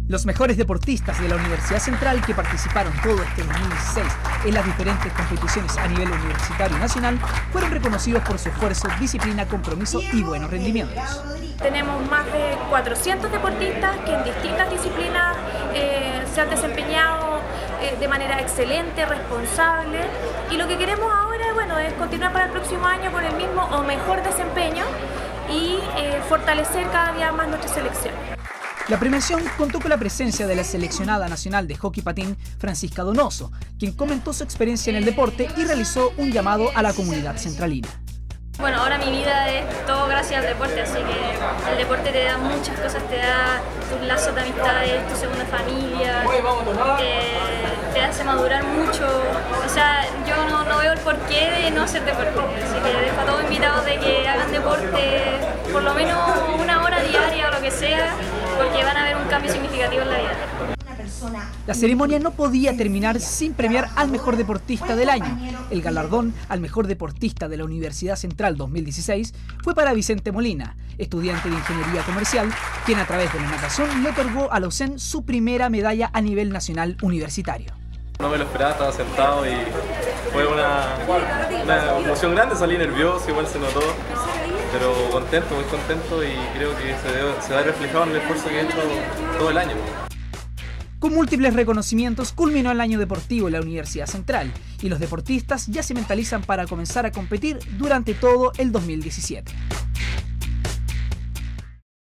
Los mejores deportistas de la Universidad Central que participaron todo este 2016 en las diferentes competiciones a nivel universitario y nacional fueron reconocidos por su esfuerzo, disciplina, compromiso y buenos rendimientos. Tenemos más de 400 deportistas que en distintas disciplinas se han desempeñado de manera excelente, responsable, y lo que queremos ahora, bueno, es continuar para el próximo año con el mismo o mejor desempeño y fortalecer cada día más nuestra selección. La premiación contó con la presencia de la seleccionada nacional de hockey patín Francisca Donoso, quien comentó su experiencia en el deporte y realizó un llamado a la comunidad centralina. Bueno, ahora mi vida es todo gracias al deporte, así que el deporte te da muchas cosas, te da tus lazos de amistades, tu segunda familia, te hace madurar mucho. O sea, yo no veo el porqué de no hacer deporte, así que dejo a todos invitados de que hagan deporte por lo menos una hora diaria o lo que sea, porque van a ver un cambio significativo en la vida. La ceremonia no podía terminar sin premiar al mejor deportista del año. El galardón al mejor deportista de la Universidad Central 2016 fue para Vicente Molina, estudiante de Ingeniería Comercial, quien a través de la natación le otorgó a la USEN su primera medalla a nivel nacional universitario. No me lo esperaba, estaba sentado y fue una emoción grande, salí nervioso, igual se notó, pero contento, muy contento, y creo que se va reflejado en el esfuerzo que he hecho todo el año. Con múltiples reconocimientos culminó el año deportivo en la Universidad Central y los deportistas ya se mentalizan para comenzar a competir durante todo el 2017.